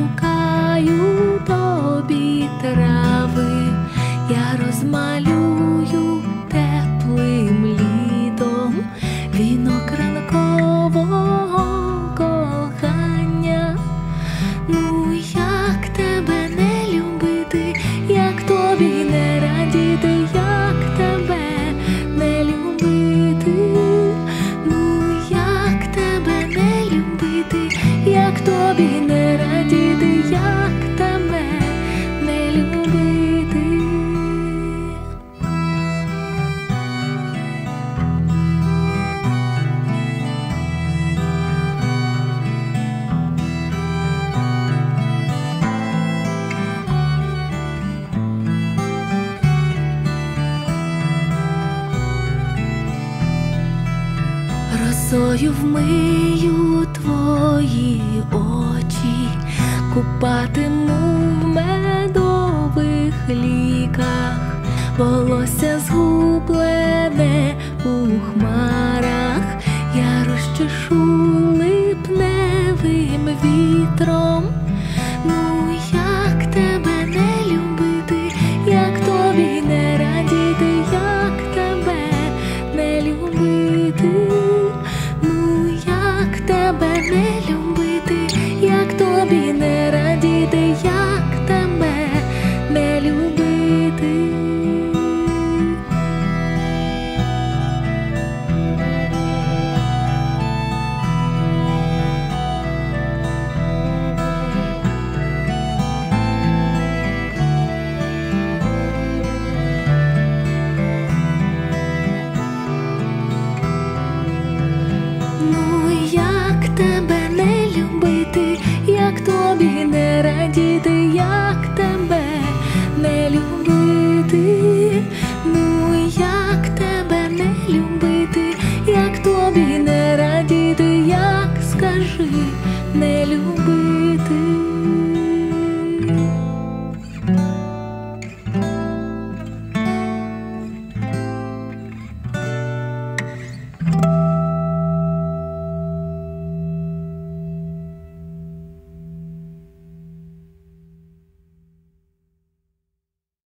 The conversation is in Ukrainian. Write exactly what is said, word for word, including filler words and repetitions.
пошукаю тобі трави, я розмалюю теплим літом вінок ранкового кохання. Ну як тебе не любити, як тобі не радіти, як тебе не любити, ну як тебе не любити, як тобі не радіти, як тебе не любити. Росою вмию твої очі, купатиму в медових ліках, волосся згублене у хмарах я розчешу липневим вітром. Ну як тебе не любити, як тобі не радіти, як тебе не любити, ну як тебе не любити, як тобі не радіти, як тебе не любити. Тебе не любити, як тобі не радіти, як тебе не любити, ну як тебе не любити, як тобі не радіти, як скажи не любити.